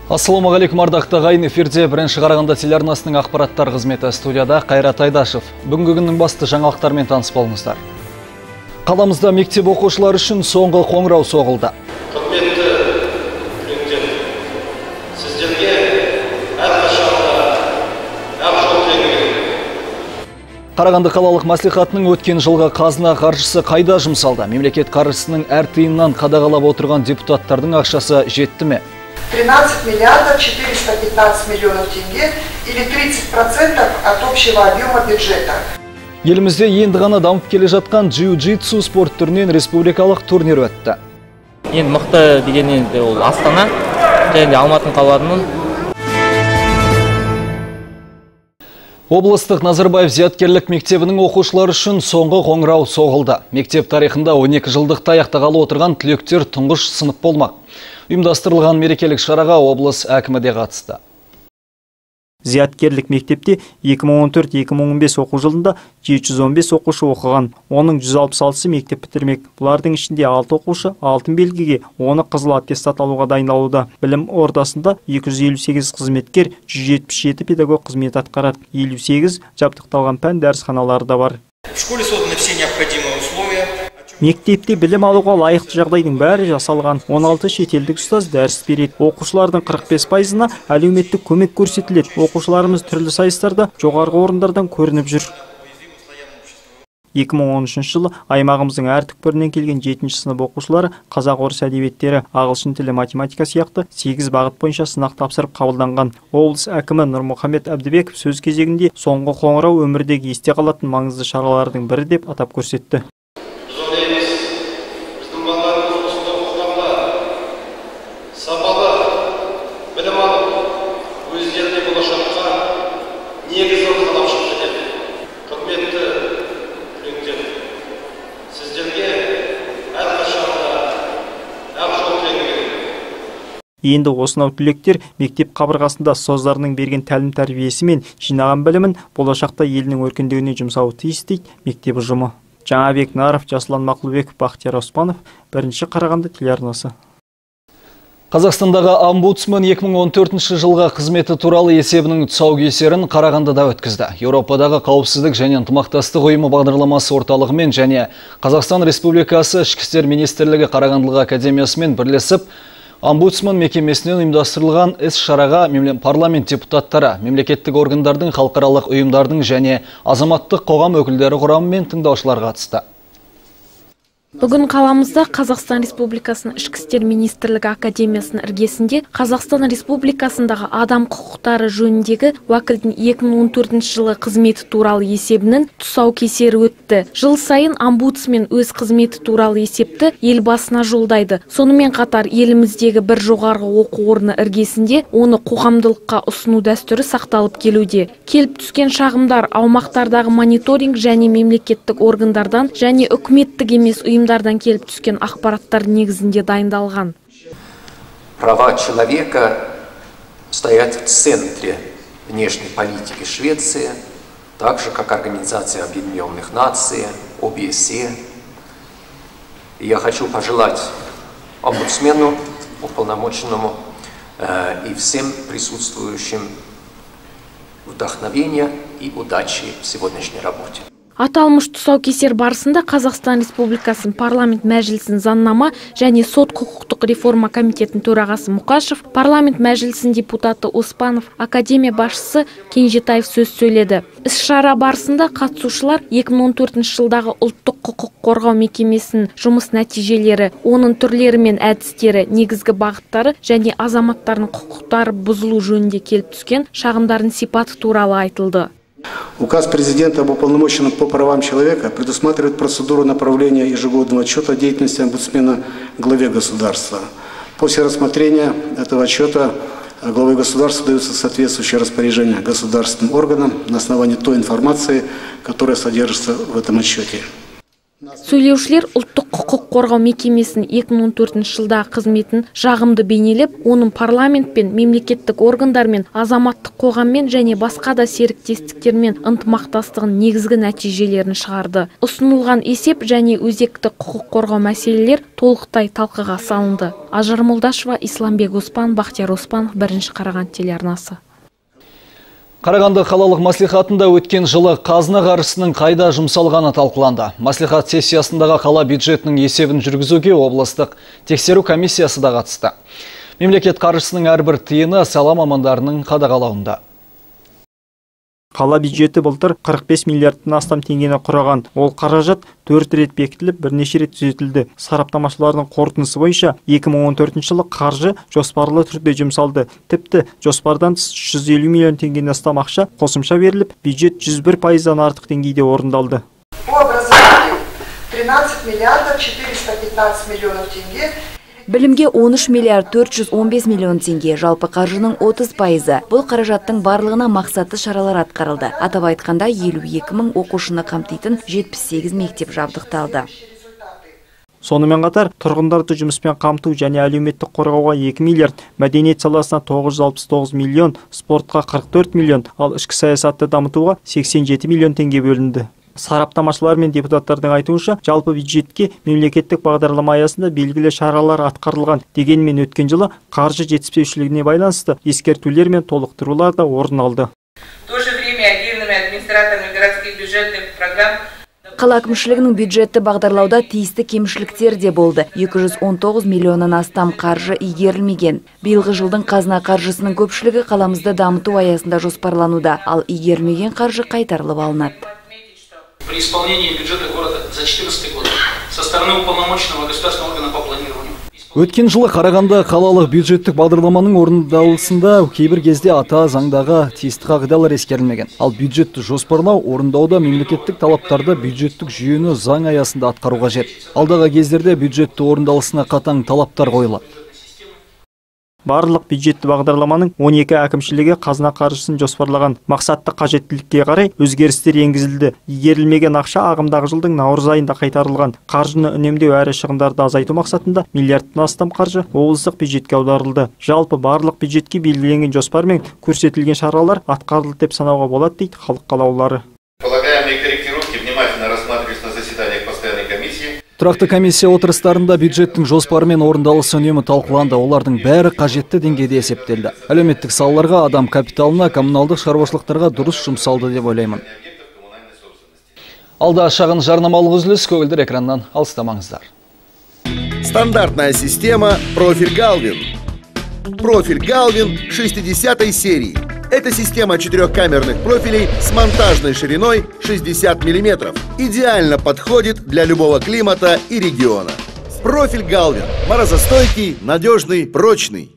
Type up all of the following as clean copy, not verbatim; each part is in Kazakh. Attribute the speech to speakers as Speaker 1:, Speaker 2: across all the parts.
Speaker 1: Ассалаумағалейкум ардақты ағайын, эфирде бірінші Қарағанды телеарнасының ақпараттар қызметі, студияда Қайрат Айдашев. Бүгінгі күннің басты жаңалықтармен таныс болыңыздар. Қаламызда мектеп оқушылары үшін соңғы қоңырау соғылды.
Speaker 2: Құрметті студенттер, сіздерге әрқашанда ақ жол тілеймін.
Speaker 1: Қарағанды қалалық мәслихатының өткен жылғы қазына қаржысы қайда жұмсалды? Мемлекет қаржысының әр тиыннан қадағалап отырған депутаттардың ақшасы жетті ме?
Speaker 3: 13 миллиардов 415 миллионов тенге или 30% от общего объема бюджета.
Speaker 1: Елімізде енді ғана дамып келе жатқан джиу-джитсу спорт түрінен республикалық турнир өтті.
Speaker 4: Енді мықты дегеннен ол Астана және Алматы қалаларының.
Speaker 1: Облыстық Назарбаев зияткерлік мектебінің оқушылары үшін соңғы қоңырау соғылды. Мектеп тарихында 12 жылдықта аяқтағалы отырған түлектер тұңғыш сынып болмақ. Ұйымдастырылған мерекелік шараға облыс әкімі де қатысты.
Speaker 5: Зияткерлік мектепте 2014-2015 оқу жылында 715 оқушы оқыған. Оның 166-сы мектеп бітірмек. Бұлардың ішінде 6 оқушы алтын белгіге, оны қызыл аттестат алуға дайындалуда. Білім ордасында 258 қызметкер, 177 педагог қызмет атқарады. 58 жабдықталған пән дәрісханалары да бар.
Speaker 2: В школе созданы все необходимые условия.
Speaker 5: Мектепте білім алуға лайықты жағдайдың бәрі жасалған. 16 шетелдік ұстаз дәріс береді. Оқушылардың 45%-ына әлеуметтік көмек көрсетіледі. Оқушыларымыз түрлі сайыстарда жоғарғы орындардан көрініп жүр. 2013 жылы аймағымыздың әр түкпірінен келген 7-ші сынып оқушылары қазақ, орыс әдебиеттері, ағылшын тілі, математика сияқты 8 бағыт бойынша сынақ тапсырып қабылданған. Облыс әкімі Нұрмұхамед Әбдібеков сөз кезегінде соңғы қоңырау өмірдегі есте қалатын маңызды шаралардың бірі деп атап көрсетті. Енді осынау түлектер мектеп қабырғасында ұстаздарының берген тәлім тәрбиесі мен жинаған білімін болашақта елінің өркендеуіне жұмсауы тиіс дейді мектеп ұжымы. Жаңабек Наров, Жасұлан Мақұлбеков, Бақтияр Оспанов, бірінші Қарағанды телеарнасы.
Speaker 1: Қазақстандағы омбудсмен 2014 жылға қызметі туралы есебінің тұсаукесерін Қарағандыда өткізді. Еуропадағы қауіпсіздік және ынтымақтастық ұйымы бағдарламасы орталығымен және Қазақстан Республикасы Ішкі істер министрлігі Қарағандылық академиясымен бірлесіп, омбудсмен мекемесінен ұйымдастырылған іс-шараға парламент депутаттары, мемлекеттік органдардың, халықаралық ұйымдардың және азаматтық қоғам өкілдері құрамы мен тыңдаушылар қатысты.
Speaker 6: Бүгін қаламызда Қазақстан Республикасының Ішкі істер министрлігі академиясының іргесінде Қазақстан Республикасындағы адам құқықтары жөніндегі уәкілдің 2014 жылы қызметі туралы есебінің тұсаукесері өтті. Жыл сайын омбудсмен өз қызметі туралы есепті елбасына жолдайды. Сонымен қатар еліміздегі бір жоғарғы оқу орны іргесінде оны қоғамдылыққа ұсыну дәстүрі сақталып келуде. Келіп түскен шағымдар аумақтардағы мониторинг және мемлекеттік органдардан және үкіметтік емес ұйымдардан келіп түскен ақпараттар негізінде дайындалған.
Speaker 7: Права человека стоят в центре внешней политики Швеции, так же, как Организация Объединенных Наций, ОБСЕ. Я хочу пожелать омбудсмену, уполномоченному и всем присутствующим вдохновения и удачи в сегодняшней работе.
Speaker 6: Аталмыш тұсаукесер барысында Қазақстан Республикасының парламент мәжілісінің заңнама және сот құқықтық реформа комитетінің төрағасы Мұқашев, парламент мәжілісінің депутаты Оспанов, академия басшысы Кенжетаев сөз сөйледі. Іс-шара барысында қатысушылар 2014 жылдағы ұлттық құқық қорғау мекемесінің жұмыс нәтижелері, оның түрлері мен әдістері, негізгі бағыттары және азаматтардың құқықтары бұзылу жөнінде келіп түскен шағымдардың сипаты туралы айтылды.
Speaker 8: Указ президента об уполномоченном по правам человека предусматривает процедуру направления ежегодного отчета о деятельности омбудсмена главе государства. После рассмотрения этого отчета главе государства даются соответствующие распоряжения государственным органам на основании той информации, которая содержится в этом отчете.
Speaker 6: Сөйлеушілер ұлттық құқық қорғау мекемесінің 2014 жылдағы қызметін жағымды бейнелеп, оның парламент пен мемлекеттік органдармен, азаматтық қоғаммен және басқа да серіктестіктермен ынтымақтастығын негізгі нәтижелерін шығарды. Ұсынылған есеп және өзекті құқық қорғау мәселелер толықтай талқыға салынды. Ажар Молдашева, Исламбек Оспан, Бақтияр Оспанов, 1 Қарағанды телеарнасы.
Speaker 1: Қарағанды қалалық маслихатында өткен жылы қазына қаржысының қайда жұмсалғаны талқыланды. Маслихат сессиясындағы қала бюджетінің есебін жүргізуге облыстық тексеру комиссиясы да қатысты. Мемлекет қаржысының әрбір тиыны сала мамандарының қадағалауында.
Speaker 5: Қала бюджеті былтыр 45 миллиардтан астам теңгені құраған. Ол қаражат 4 рет бекітіліп, бірнеше рет түзетілді. Сараптамашылардың қорытындысы бойынша 2014 жылы қаржы жоспарлы түрде жұмсалды. Тіпті жоспардан 150 миллион теңгеден астам ақша қосымша беріліп, бюджет 101%-дан артық деңгейде орындалды.
Speaker 3: По образованию 13 миллиардов 415 миллионов тенге.
Speaker 9: Білімге 13 миллиард 415 миллион теңге, жалпы қаржының 30%. Бұл қаражаттың барлығына мақсатты шаралар атқарылды. Атап айтқанда 52 мың оқушыны қамтитын 78 мектеп жабдықталды.
Speaker 5: Сонымен қатар, тұрғындарды жұмыспен қамту және әлеуметтік қорғауға 2 миллиард, мәдениет саласына 969 миллион, спортқа 44 миллион, ал ішкі саясатты дамытуға 87 миллион теңге бөлінді. Сараптамашылар мен депутаттардың айтуынша, жалпы бюджетке мемлекеттік бағдарлама аясында белгілі шаралар атқарылған. Дегенмен өткен жылы қаржы жетіспеушілігіне байланысты ескертулер мен толықтырулар да орын алды.
Speaker 9: Қала әкімшілігінің бюджетті бағдарлауда тиісті кемшіліктер де болды. 219 миллионнан астам қаржы игерілмеген. Биылғы жылдың қазына қаржысының көпшілігі қаламызды дамыту аясында жоспарлануда, ал игерілмеген қаржы қайтарылып алынады.
Speaker 10: При исполнении бюджета города за 2014 год со стороны уполномоченного государственного органа по планированию.
Speaker 1: Өткен жылы Қарағанды қалалық бюджеттік бағдарламаның орындалысында кейбір кезде ата заңдағы тиісті қағидалар ескерілмеген. Ал бюджетті жоспарлау, орындауда мемлекеттік талаптарды бюджеттік жүйені заң аясында атқару қажет. Алдағы кездерде бюджетті орындалысына қатаң талаптар қойылады.
Speaker 5: Барлық бюджетті бағдарламаның 12 әкімшілігі қазына қаржысын жоспарлаған. Мақсатты қажеттілікке қарай өзгерістер енгізілді. Игерілмеген ақша ағымдағы жылдың наурыз айында қайтарылған. Қаржыны үнемдеу әрі шығындарды азайту мақсатында миллиардтан астам қаржы облыстық бюджетке аударылды. Жалпы барлық бюджетке белгіленген жоспар мен көрсетілген шаралар атқарылды деп санауға болады дейді халық қалаулылары.
Speaker 11: Полагаемые корректировки внимательно рассматривались на заседаниях постоянной комиссии.
Speaker 1: Тұрақты комиссия отырыстарында бюджеттің жоспары мен орындалысы үнемі талқыланды. Олардың бәрі қажетті деңгейде есептелді. Әлеуметтік салаларға, адам капиталына, коммуналдық шаруашылықтарға дұрыс жұмсалды деп ойлаймын. Алда шағын жарнамалық үзіліс, көгілдір экраннан алыстамаңыздар.
Speaker 12: Стандартная система «Профиль Галвин». Профиль Галвин 60-й серии. Это система 4-камерных профилей с монтажной шириной 60 мм. Идеально подходит для любого климата и региона. Профиль Галвин. Морозостойкий, надежный, прочный.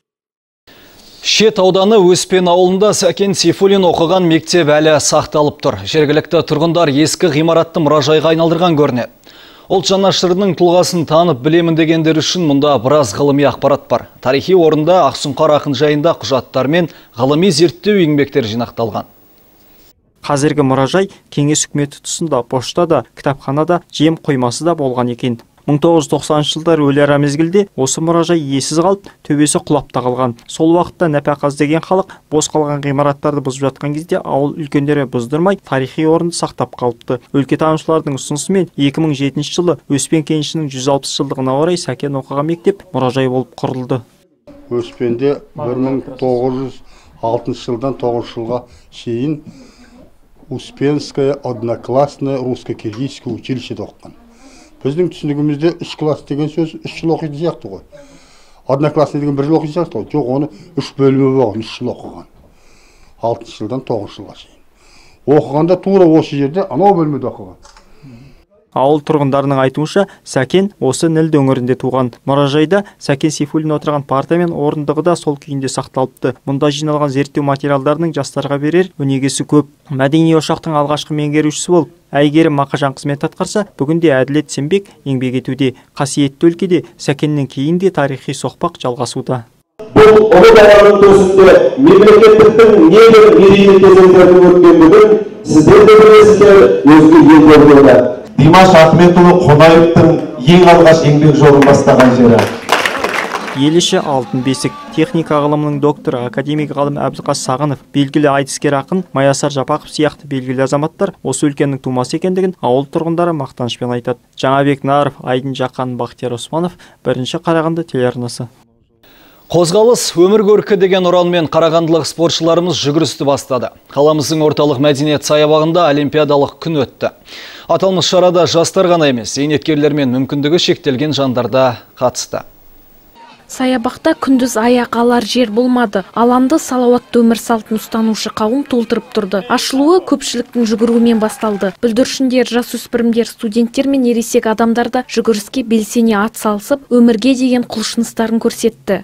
Speaker 1: Шет ауданы Өспен ауылында Сәкен Сейфуллин оқыған мектеп әлі сақталып тұр. Жергілікті тұрғындар ескі ғимаратты мұражайға айналдырған көрінеді. Ұлт жанашырының тұлғасын танып білемін дегендер үшін мұнда біраз ғылыми ақпарат бар. Тарихи орында Ақсұңқар ақын жайында құжаттар мен ғылыми зерттеу еңбектер жинақталған.
Speaker 5: Қазіргі мұражай кеңес үкіметі тұсында поштада, кітапханада, жем қоймасы да болған екен. 1990 жылдар өлі мезгілде осы мұражай иесіз қалып, төбесі құлап қалған. Сол уақытта нәпақаз деген халық бос қалған ғимараттарды бұзып жатқан кезде ауыл үлкендері бұздырмай тарихи орынды сақтап қалыпты. Өлкетанушылардың ұсынысымен 2007 жылы Өспен кенішінің 160 жылдығына орай Сәкен оқыған мектеп мұражай болып құрылды.
Speaker 13: Өспенде 1906 жылдан 9 жылға шейін Успенское одноклассное русско-киргизское училищеде оқыған. Біздің түсінігімізде 3 класс деген сөз 3 жыл оқиды сияқты ғой. Одноклассный деген 1 жыл оқиды сияқты ғой. Жоқ, оны 3 бөлімі болған, 3 жыл оқыған. 6 жылдан 9 жылға шейін. Оқығанда тура осы жерде анау бөлмеде оқыған.
Speaker 5: Ауыл тұрғындарының айтуынша, Сәкен осы Нілді өңірінде туған. Мұражайда Сәкен Сейфуллин отырған парта мен орындығы да сол күйінде сақталыпты. Мұнда жиналған зерттеу материалдарының жастарға берер өнегесі көп. Мәдени ошақтың алғашқы меңгерушісі болып, Әйгерім Мақажан қызмет атқарса, бүгінде Әділет Сембек еңбек етуде. Қасиетті өлкеде Сәкеннен кейін де тарихи соқпақ жалғасуда.
Speaker 14: Бұл ұлы даланың төсінде мемлекеттіктің небір мерейлі кезеңдердің өткендігін сіздер де білесіздер, өзге елдерде де. Димаш Ахметұлы Қонаевтың ең алғаш еңбек жолын бастаған жері.
Speaker 5: Еліші алтын бесік, техника ғылымының докторы, академик ғалым Әбілқас Сағынов, белгілі айтыскер ақын Маясар Жапақов сияқты белгілі азаматтар осы өлкенің тумасы екендігін ауыл тұрғындары мақтанышпен айтады. Жаңабек Наров, Айдын Жақан, Бақтияр Османов, бірінші Қарағанды телеарнасы.
Speaker 1: Қозғалыс өмір көркі деген ұранмен қарағандылық спортшыларымыз жүгірісті бастады. Қаламыздың орталық мәдениет саябағында олимпиадалық күн өтті. Аталмыш шарада жастар ғана емес, зейнеткерлер мен мүмкіндігі шектелген жандарда қатысты.
Speaker 6: Саябақта күндіз аяқ алар жер болмады. Алаңды салауатты өмір салтын ұстанушы қауым толтырып тұрды. Ашылуы көпшіліктің жүгіруімен басталды. Бүлдіршіндер, жасөспірімдер, студенттер мен ересек адамдар да жүгіріске белсене ат салысып, өмірге деген құлшыныстарын көрсетті.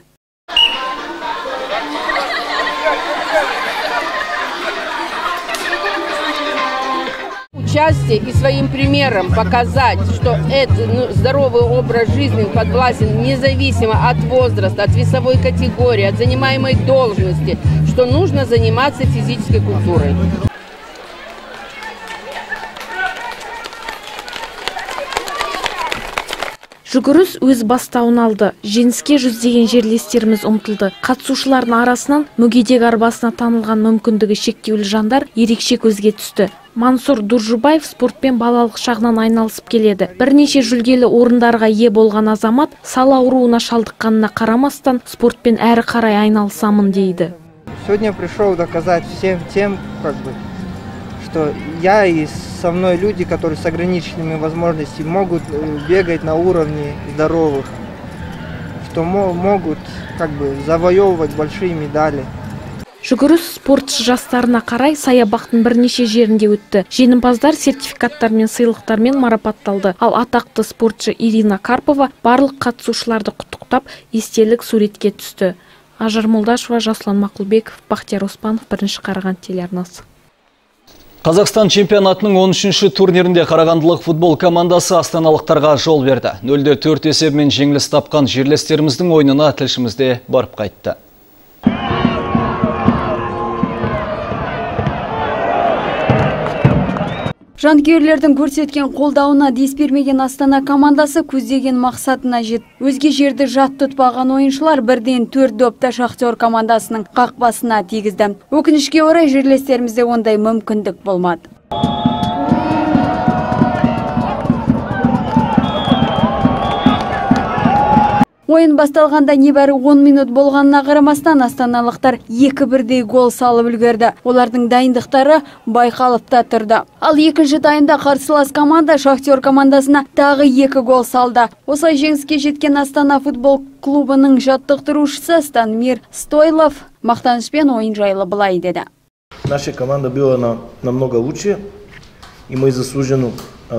Speaker 15: Участие и своим примером показать, что этот здоровый образ жизни подвластен независимо от возраста, от весовой категории, от занимаемой должности, что нужно заниматься физической культурой.
Speaker 6: Жүгіріс өз бастауын алды. Жеңіске жүздеген жерлестеріміз ұмтылды. Қатысушылардың арасынан мүгедек арбасына танылған мүмкіндігі шектеулі жандар ерекше көзге түсті. Мансур Дуржубаев спортпен балалық шағынан айналысып келеді. Бірнеше жүлделі орындарға ие болған азамат сал ауруына шалдыққанына қарамастан спортпен әрі қарай айналысамын дейді.
Speaker 16: Сегодня пришел доказать всем тем, что я и со мной люди, которые с ограниченными возможностями могут бегать на уровне здоровых, что могут завоевывать большие медали.
Speaker 6: Жүгіріс спортшы жастарына қарай саябақтың бірнеше жерінде өтті. Жеңімпаздар сертификаттар мен сыйлықтармен марапатталды. Ал атақты спортшы Ирина Карпова барлық қатысушыларды құттықтап, естелік суретке түсті. Ажар Молдашева, Жасұлан Мақұлбеков, Бақтияр Оспанов, бірінші Қарағанды телеарнасы.
Speaker 1: Қазақстан чемпионатының 13-ші турнирінде қарағандылық футбол командасы астаналықтарға жол берді. 0-4 есебімен жеңіліс тапқан жерлестеріміздің ойынына тілшімізде барып қайтты.
Speaker 17: Жанкүйерлердің көрсеткен қолдауына дес бермеген Астана командасы көздеген мақсатына жетті. Өзге жерді жат тұтпаған ойыншылар бірден 4 допта Шахтер командасының қақпасына тигізді. Өкінішке орай жерлестерімізде ондай мүмкіндік болмады. Ойын басталғанда небәрі 10 минут болғанына қарамастан астаналықтар 2-1 гол салып үлгерді. Олардың дайындықтары байқалып та тұрды. Ал екінші таймда қарсылас команда Шахтер командасына тағы 2 гол салды. Осылай жеңіске жеткен Астана футбол клубының жаттықтырушысы Станимир Стойлов мақтанышпен ойын жайлы былай деді.
Speaker 18: Наша команда была намного лучше, и мы заслуженно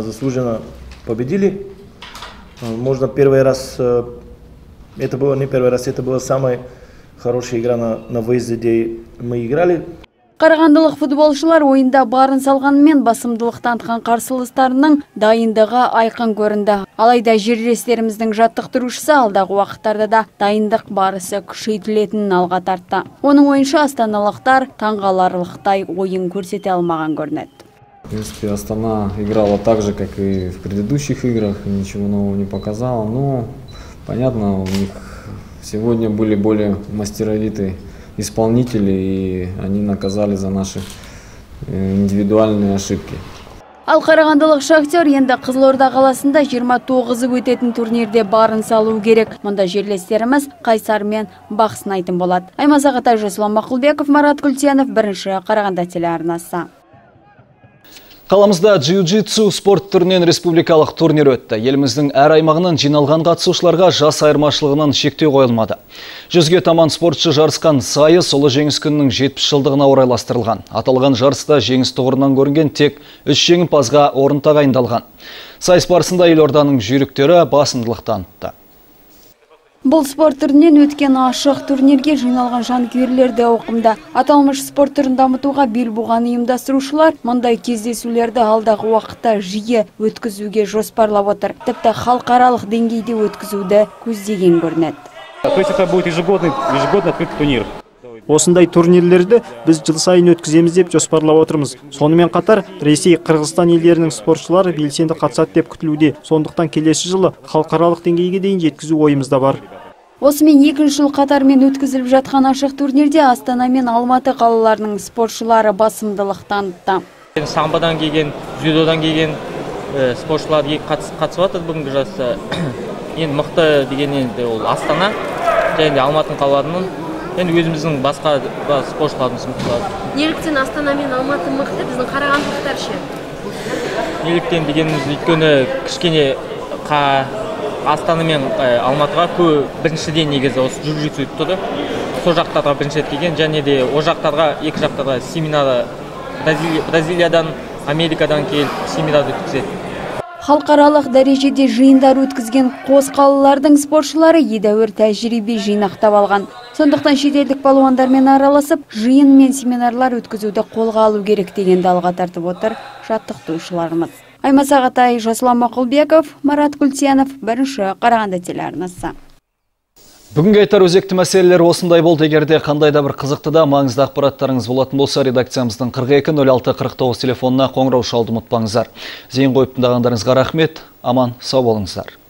Speaker 18: победили. Можно первый раз. Это было не первый раз, это была самая хорошая игра на выезде, где мы играли.
Speaker 17: Қарағандылық футболшылар ойында барын салғанымен басымдылық танытқан қарсыластарының дайындығы айқын көрінді. Алайда жерлестеріміздің жаттықтырушысы алдағы уақыттарда да дайындық барысы күшейтілетінін алға тартты. Оның ойынша астаналықтар таңғаларлықтай ойын көрсете алмаған көрінеді.
Speaker 19: В принципе, Астана играла так же, как и в предыдущих играх, ничего нового не показала, но понятно, у них сегодня были более мастеровитые исполнители, и они наказали за наши индивидуальные ошибки.
Speaker 17: Ал қарағандылық Шахтер енді Қызылорда қаласында 29-ы өтетін турнирде барын салу керек. Мұнда жерлестеріміз Қайсар мен бақ сынайтын болады. Аймаз Ағатай, Жасұлан Мақұлбеков, Марат Күлтенов, бірінші Қарағанды телеарнасы.
Speaker 1: Қаламызда джиу-джитсу спорт түрінен республикалық турнир өтті. Еліміздің әр аймағынан жиналған қатысушыларға жас айырмашылығынан шектеу қойылмады. 100-ге таман спортшы жарысқан сайыс ұлы жеңіс күнінің 70 жылдығына орайластырылған. Аталған жарыста жеңіс тұғырынан көрінген тек 3 жеңімпазға орын тағайындалған. Сайыс барысында елорданың жүйріктері басымдылық танытты.
Speaker 17: Бұл спорт түрінен өткен ашық турнирге жиналған жанкүйерлерді ауқымда. Аталмыш спорт түрін дамытуға бел буған ұйымдастырушылар мұндай кездесулерді алдағы уақытта жиі өткізуге жоспарлап отыр. Тіпті халықаралық деңгейде өткізуді көздеген көрінеді.
Speaker 20: То есть это будет ежегодный открытый турнир.
Speaker 5: Осындай турнирлерді біз жыл сайын өткіземіз деп жоспарлап отырмыз. Сонымен қатар Ресей, Қырғызстан елдерінің спортшылары белсенді қатысады деп күтілуде. Сондықтан келесі жылы халықаралық деңгейге дейін жеткізу ойымызда бар.
Speaker 17: Осымен екінші жыл қатармен өткізіліп жатқан ашық турнирде Астана мен Алматы қалаларының спортшылары басымдылық танытты.
Speaker 4: Самбодан келген, дзюдодан келген спортшылар қатысып жатыр бүгінгі жарыста. Енді мықты дегеннен ол Астана және Алматы қалаларының, енді өзіміздің басқа спортшыларымыз мықты.
Speaker 6: Неліктен Астана мен Алматы мықты, біздің қарағандылықтар ше?
Speaker 4: Неліктен дегеніміз өйткені кішкене Астана мен Алматыға біріншіден негізі осы джиу-джитсу өтіп тұрды. Сол жақтарға бірінші келген, және де о жақтарға, екі жақтарға семинары Бразилиядан, Америкадан келіп семинарды өткізеді.
Speaker 17: Халықаралық дәрежеде жиындар өткізген қос қалалардың спортшылары едәуір тәжірибе жинақтап алған. Сондықтан шетелдік балуандармен араласып, жиын мен семинарлар өткізуді қолға алу керек дегенді алға тартып отыр жаттықтырушыларымыз. Аймас Ағатай, Жасұлан Мақұлбеков, Марат Күлсенов, бірінші Қарағанды телеарнасы.
Speaker 1: Бүгінгі айтар өзекті мәселелер осындай болды. Егерде қандай да бір қызықты да маңызды ақпараттарыңыз болатын болса, редакциямыздың 42-06-49 телефонына қоңырау шалуды ұмытпаңыздар. Зейін қойып тыңдағандарыңызға рахмет, аман сау болыңыздар.